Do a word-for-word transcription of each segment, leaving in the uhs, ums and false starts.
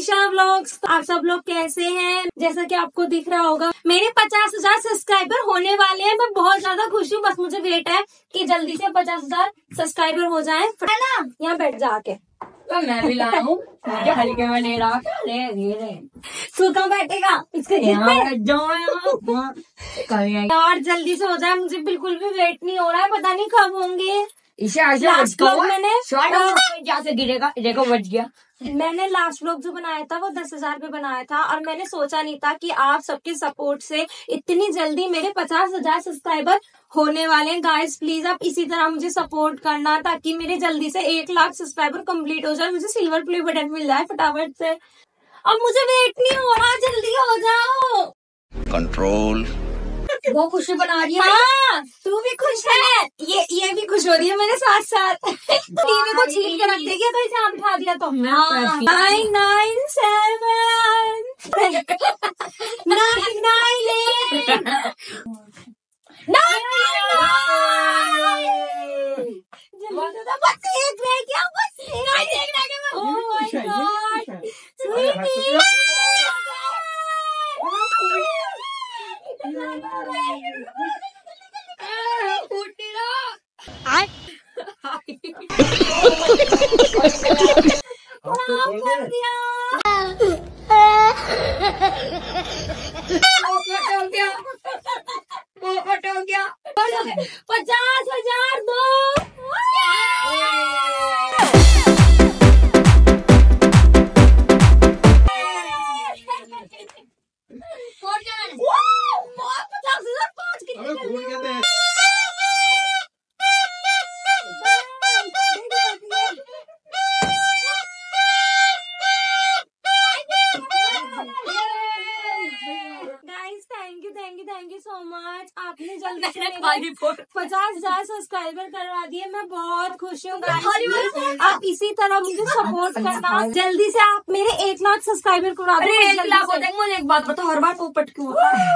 निशा vlogs. तो आप सब लोग कैसे हैं? जैसा कि आपको दिख रहा होगा मेरे पचास हजार सब्सक्राइबर होने वाले हैं। मैं बहुत ज्यादा खुश हूँ। बस मुझे वेट है कि जल्दी से पचास हजार सब्सक्राइबर हो जाए, है ना। यहाँ बैठ जाके तो मैं भी ला हूँ हल्के में ले रहा धीरे सूखा बैठेगा इसके और जल्दी से हो जाए। मुझे बिल्कुल भी वेट नहीं हो रहा है, पता नहीं कब होंगे। इसे लास्ट व्लॉग मैंने जैसे गिरेगा देखो बच गया। मैंने लास्ट व्लॉग जो बनाया था वो दस हजार पे बनाया था और मैंने सोचा नहीं था कि आप सबके सपोर्ट से इतनी जल्दी मेरे पचास हजार सब्सक्राइबर होने वाले हैं। गाइस प्लीज आप इसी तरह मुझे सपोर्ट करना ताकि मेरे जल्दी से एक लाख सब्सक्राइबर कंप्लीट हो जाए, मुझे सिल्वर प्ले बटन मिल जाए फटाफट से। अब मुझे वेट नहीं हो रहा, जल्दी हो जाओ। कंट्रोल वो खुशी बना रही है। हाँ, तू भी खुश है, ये ये भी खुश हो रही है मेरे साथ साथ। टीवी को छीन के रख देगी तो इसे उठा दिया तो nine nine seven nine nine eight nine बस एक रह गया, बस एक रह गया। ओह माय गॉड स्वीटी पचास हजार दो। पचास हजार पाँच कितने thank you thank you thank you so much. आपने जल्दी से पचास हजार सब्सक्राइबर करवा दिए, मैं बहुत खुश हूँ। आप इसी तरह मुझे सपोर्ट करना, जल्दी से आप मेरे एक लाख सब्सक्राइबर करवा दो। एक लाख हो जाएंगे। मुझे एक बात बता, हर बार पोपट क्यों होता है?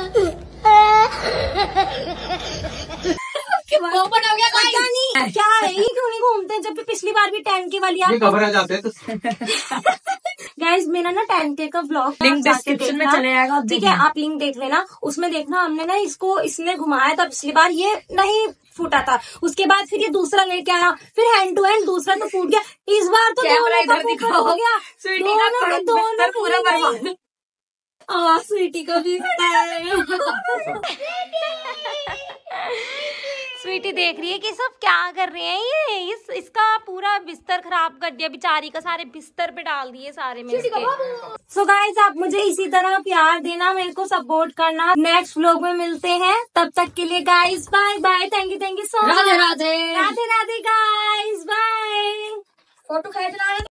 पोपट हो गया पता नहीं क्या है, ये क्यों नहीं घूमते जब पिछली बार भी टेन के वाली आप घबरा जाते हैं तो गाइस मेरा ना टेन के का ब्लॉग लिंक डिस्क्रिप्शन में चले जाएगा, ठीक है। आप लिंक देख लेना, उसमें देखना हमने ना इसको इसने घुमाया था पिछली बार, ये नहीं फूटा था। उसके बाद फिर ये दूसरा लेके आया, फिर हैंड टू हैंड दूसरा तो फूट गया। इस बार तो दोनों का पोपट हो गया, दोनों के दोनों पूरा बर्बाद। आवाज स्वीटी को भी स्वीटी देख रही है कि सब क्या कर रहे हैं ये। इस इसका पूरा बिस्तर खराब कर दिया बेचारी का, सारे बिस्तर पे डाल दिए सारे में इसके। सो गाइस आप मुझे इसी तरह प्यार देना, मेरे को सपोर्ट करना। नेक्स्ट व्लॉग में मिलते हैं, तब तक के लिए guys bye bye. Thank you thank you so much. Radhe Radhe Radhe Radhe guys bye. Photo खींचना है।